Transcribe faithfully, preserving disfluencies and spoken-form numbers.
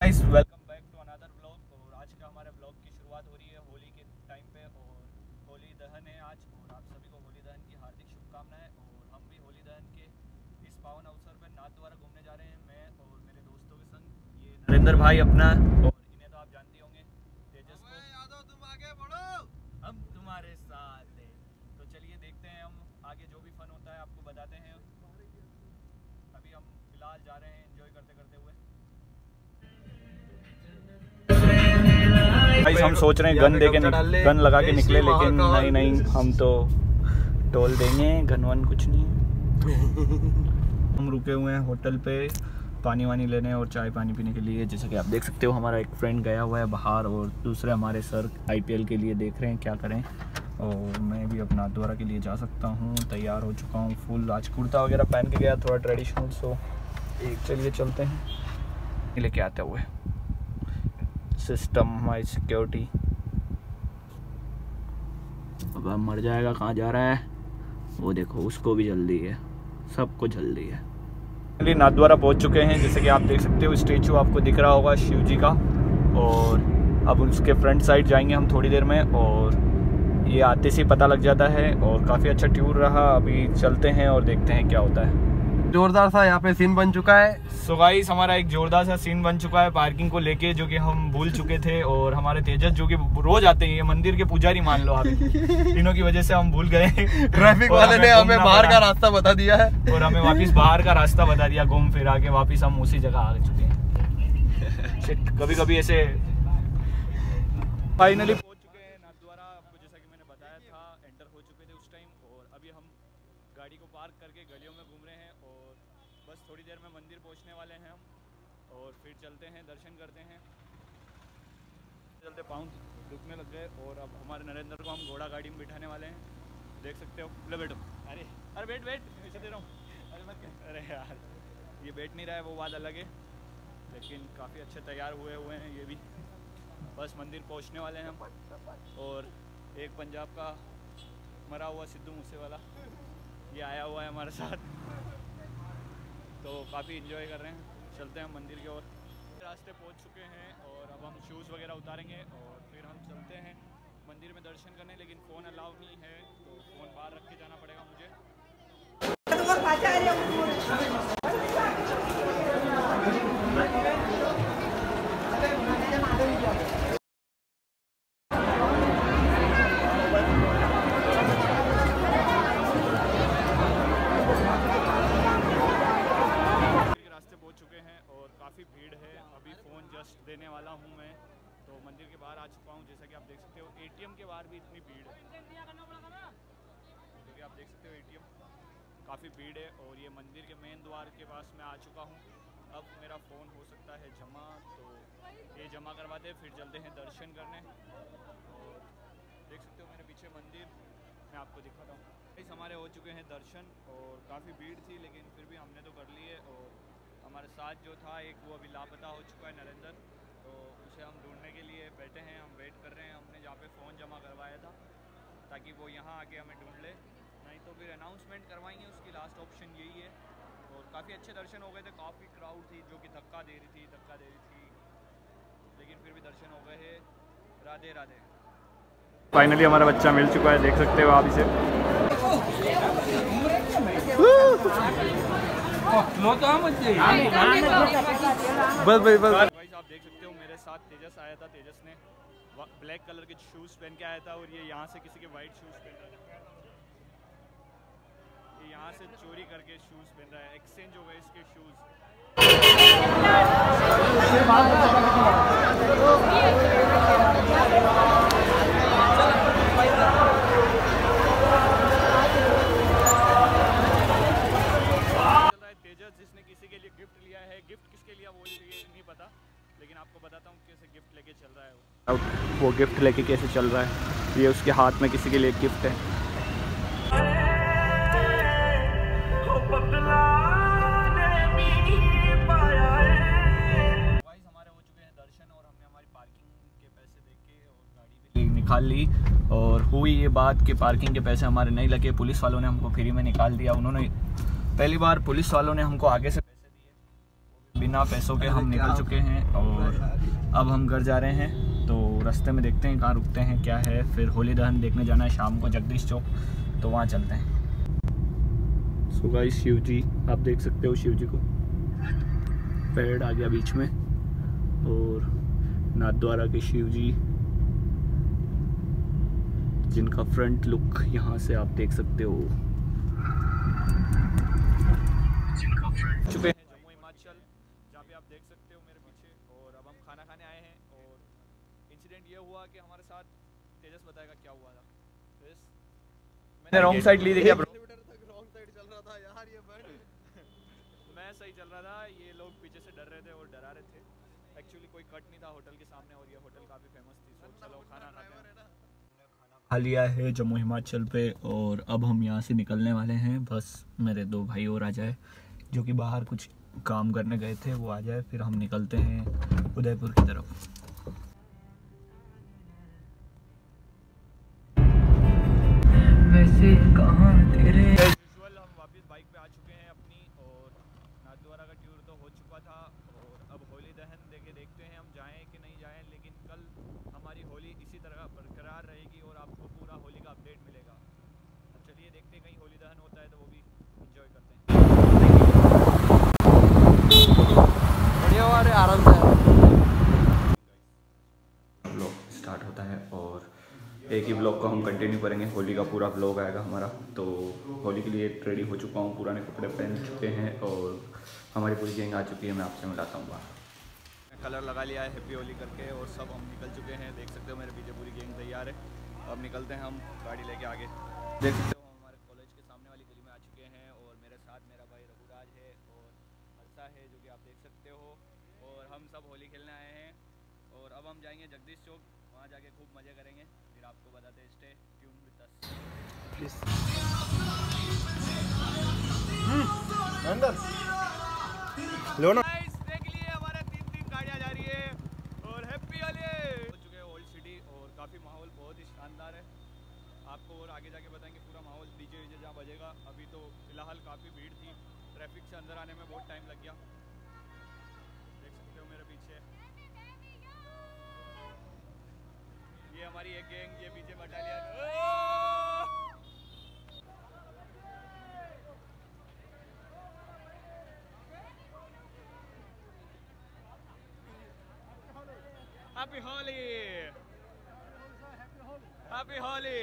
Guys welcome back to another vlog. और आज का हमारे व्लॉग की शुरुआत हो रही है होली के टाइम पे। और होली दहन है आज, और आप सभी को होली दहन की हार्दिक शुभकामनाएं। और हम भी होली दहन के इस पावन अवसर पर नाथद्वारा घूमने जा रहे हैं, मैं और मेरे दोस्तों के संग। ये नरेंद्र भाई अपना, और इन्हें तो आप जानते होंगे, तेजस को। यादव तुम आगे बढ़ो, हम तुम्हारे साथ हैं। तो चलिए देखते हैं, हम आगे जो भी फन होता है आपको बताते हैं। अभी हम फिलहाल जा रहे हैं एंजॉय करते करते हुए। भाई हम सोच रहे हैं गन देके गन लगा के निकले, लेकिन नहीं नहीं हम तो टोल देंगे, गन वन कुछ नहीं है। हम रुके हुए हैं होटल पे पानी वानी लेने और चाय पानी पीने के लिए। जैसे कि आप देख सकते हो, हमारा एक फ्रेंड गया हुआ है बाहर, और दूसरे हमारे सर आईपीएल के लिए देख रहे हैं क्या करें। और मैं भी अपना द्वारा के लिए जा सकता हूँ, तैयार हो चुका हूँ फुल। आज कुर्ता वगैरह पहन के गया, थोड़ा ट्रेडिशनल। सो एक चलिए चलते हैं, लेके आते हुए सिस्टम हमारी सिक्योरिटी। अब अब मर जाएगा, कहाँ जा रहा है वो देखो, उसको भी जल्दी है, सबको जल्दी है। चलिए नाथद्वारा पहुंच चुके हैं। जैसे कि आप देख सकते हो, स्टेचू आपको दिख रहा होगा शिव जी का। और अब उसके फ्रंट साइड जाएंगे हम थोड़ी देर में, और ये आते से पता लग जाता है। और काफ़ी अच्छा टूर रहा, अभी चलते हैं और देखते हैं क्या होता है। जोरदार सा यहाँ पे सीन बन चुका है। सो गाइस हमारा एक जोरदार सा सीन बन चुका है पार्किंग को लेके, जो कि हम भूल चुके थे। और हमारे तेजस जो कि रोज आते हैं, ये मंदिर के पुजारी मान लो आप, इन्हों की वजह से हम भूल गए। ट्रैफिक वाले ने हमें बाहर का रास्ता बता दिया है, और हमें वापस बाहर का रास्ता बता दिया। घूम फिर आके वापस हम उसी जगह आ चुके हैं। शिट, कभी कभी ऐसे। फाइनली पहुंच चुके हैं नाथद्वारा। आपको जैसा कि मैंने बताया था, एंटर हो चुके थे उस टाइम। और अभी हम गाड़ी को पार्क करके गलियों में घूम रहे हैं, और बस थोड़ी देर में मंदिर पहुंचने वाले हैं हम। और फिर चलते हैं, दर्शन करते हैं। चलते पाँव दुखने लग गए। और अब हमारे नरेंद्र को हम घोड़ा गाड़ी में बिठाने वाले हैं, देख सकते हो। ले बैठो, अरे अरे बैठ बैठ, ऐसे दे रहा हूँ, अरे मत। अरे यार ये बैठ नहीं रहा है, वो बात अलग है। लेकिन काफ़ी अच्छे तैयार हुए हुए हैं ये भी। बस मंदिर पहुंचने वाले हैं हम। और एक पंजाब का मरा हुआ सिद्धू मूसेवाला ये आया हुआ है हमारे साथ, तो काफ़ी इन्जॉय कर रहे हैं। चलते हैं हम मंदिर की ओर। रास्ते पहुंच चुके हैं, और अब हम शूज़ वगैरह उतारेंगे, और फिर हम चलते हैं मंदिर में दर्शन करने। लेकिन फ़ोन अलाउ नहीं है, तो फ़ोन बाहर रख के जाना पड़ेगा मुझे। काफ़ी भीड़ है, अभी फ़ोन जस्ट देने वाला हूँ मैं, तो मंदिर के बाहर आ चुका हूँ। जैसा कि आप देख सकते हो, एटीएम के बाहर भी इतनी भीड़ है, क्योंकि आप देख सकते हो एटीएम काफ़ी भीड़ है। और ये मंदिर के मेन द्वार के पास मैं आ चुका हूँ। अब मेरा फ़ोन हो सकता है जमा, तो ये जमा करवाते फिर चलते हैं दर्शन करने। और देख सकते हो मेरे पीछे मंदिर, मैं आपको दिखाता हूँ। इस हमारे हो चुके हैं दर्शन, और काफ़ी भीड़ थी, लेकिन फिर भी हमने तो कर लिए। और हमारे साथ जो था एक, वो अभी लापता हो चुका है नरेंद्र, तो उसे हम ढूंढने के लिए बैठे हैं। हम वेट कर रहे हैं, हमने जहाँ पे फ़ोन जमा करवाया था, ताकि वो यहाँ आके हमें ढूंढ ले, नहीं तो फिर अनाउंसमेंट करवाएंगे। उसकी लास्ट ऑप्शन यही है। और काफ़ी अच्छे दर्शन हो गए थे, काफ़ी क्राउड थी जो कि धक्का दे रही थी धक्का दे रही थी लेकिन फिर भी दर्शन हो गए हैं। राधे राधे। फाइनली हमारा बच्चा मिल चुका है, देख सकते हो आप इसे। बस भाई बस भाई आप देख सकते हो, मेरे साथ तेजस आया था। तेजस ने ब्लैक कलर के शूज़ पहन के आया था, और ये यहाँ से किसी के वाइट शूज़ पहन रहा है। ये यहाँ से चोरी करके शूज़ पहन रहा है, एक्सचेंज हो गए इसके शूज़। जिसने किसी के लिए गिफ्ट लिया है, गिफ्ट किसके लिया वो नहीं पता, लेकिन आपको बताता हूँ कैसे गिफ्ट लेके चल रहा है वो। वो गिफ्ट लेके कैसे चल रहा है, ये उसके हाथ में किसी के लिए गिफ्ट है। हमारे हो चुके हैं दर्शन, और हमने हमारी पार्किंग के पैसे देके और गाड़ी भी निकाल ली। और हुई ये बात कि पार्किंग के पैसे हमारे नहीं लगे, पुलिस वालों ने हमको फ्री में निकाल दिया। उन्होंने पहली बार पुलिस वालों ने हमको आगे से पैसे दिए, बिना पैसों के हम निकल चुके हैं और अब हम घर जा रहे हैं। तो रास्ते में देखते हैं कहाँ रुकते हैं, क्या है। फिर होली दहन देखने जाना है शाम को जगदीश चौक, तो वहाँ चलते हैं। सो गाइस, शिव जी आप देख सकते हो, शिव जी को पेड़ आ गया बीच में, और नाथ द्वारा के शिव जी जिनका फ्रंट लुक यहाँ से आप देख सकते हो। चुके हैं जम्मू हिमाचल, जहाँ पे आप देख सकते हो मेरे पीछे। और अब हम खाना खाने आए हैं। और इंसिडेंट ये हुआ कि हमारे साथ, तेजस बताएगा क्या हुआ था। तेजस, मैंने रॉन्ग साइड ली थी क्या ब्रो? रॉन्ग साइड चल रहा था यार ये बर्ड। मैं सही चल रहा था, ये लोग पीछे से डर रहे थे और डरा रहे थे। एक्चुअली कोई कट नहीं था होटल के सामने, और ये होटल काफ़ी फेमस थी। तो चलो खाना खाते हैं। खा लिया है जम्मू हिमाचल पे, और अब हम यहाँ से निकलने वाले हैं। बस मेरे दो भाई और आ जाए, जो कि बाहर कुछ काम करने गए थे, वो आ जाए, फिर हम निकलते हैं उदयपुर की तरफ। वैसे कहाँ तेरे यूजुअल हम वापस बाइक पे आ चुके हैं अपनी, और नाथद्वारा का टूर तो हो चुका था। और अब होली दहन देखे देखते हैं हम जाएं कि नहीं जाएं, लेकिन कल हमारी होली इसी तरह बरकरार रहेगी और आपको पूरा होली का अपडेट मिलेगा। अब चलिए देखते हैं, कहीं होली दहन होता है तो वो भी एंजॉय करते हैं। बढ़िया हुआ रे, आराम से ब्लॉग स्टार्ट होता है, और एक ही ब्लॉग को हम कंटिन्यू करेंगे। होली का पूरा ब्लॉग आएगा हमारा। तो होली के लिए रेडी हो चुका हूँ, पुराने कपड़े पहन चुके हैं, और हमारी पूरी गैंग आ चुकी है। मैं आपसे मिलाता हूँ बाहर। कलर लगा लिया है हैप्पी होली करके, और सब हम निकल चुके हैं। देख सकते हो मेरे पीछे पूरी गैंग तैयार है। अब निकलते हैं हम गाड़ी लेके आगे। देख सकते हो हमारे कॉलेज के सामने वाली गली में आ चुके हैं, और मेरे साथ मेरा भाई रघुराज है और हर्षा है, जो कि आप देख सकते हो। और हम सब होली खेलने आए हैं, और अब हम जाएंगे जगदीश चौक, वहाँ जाके खूब मज़े करेंगे। फिर आपको बताते हैं, stay tune with us please. अंदर लो ना। देख लिए हमारे तीन तीन गाड़ियाँ जा रही है, और हैप्पी होली हो चुके हैं ओल्ड सिटी, और काफ़ी माहौल बहुत ही शानदार है। आपको और आगे जाके बताएंगे पूरा माहौल, डीजे वीजे जहाँ बजेगा। अभी तो फिलहाल काफ़ी भीड़ थी, ट्रैफिक से अंदर आने में बहुत टाइम लग गया। देख सकते हो मेरे पीछे ये हमारी एक गैंग, ये पीछे battalion. Happy Holi! Happy Holi!